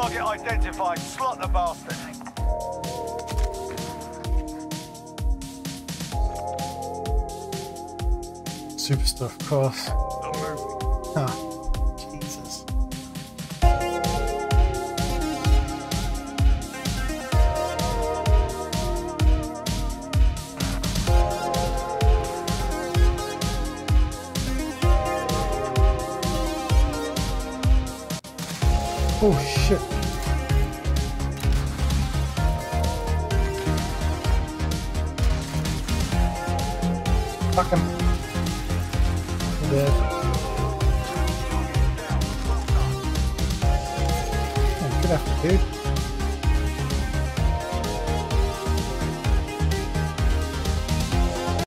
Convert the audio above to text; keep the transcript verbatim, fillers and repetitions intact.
Target identified. Slot the bastard. Superstar, of course. I'm moving. Ah, Jesus. Oh shit. Fuck him. I'm dead. Oh, good after, dude.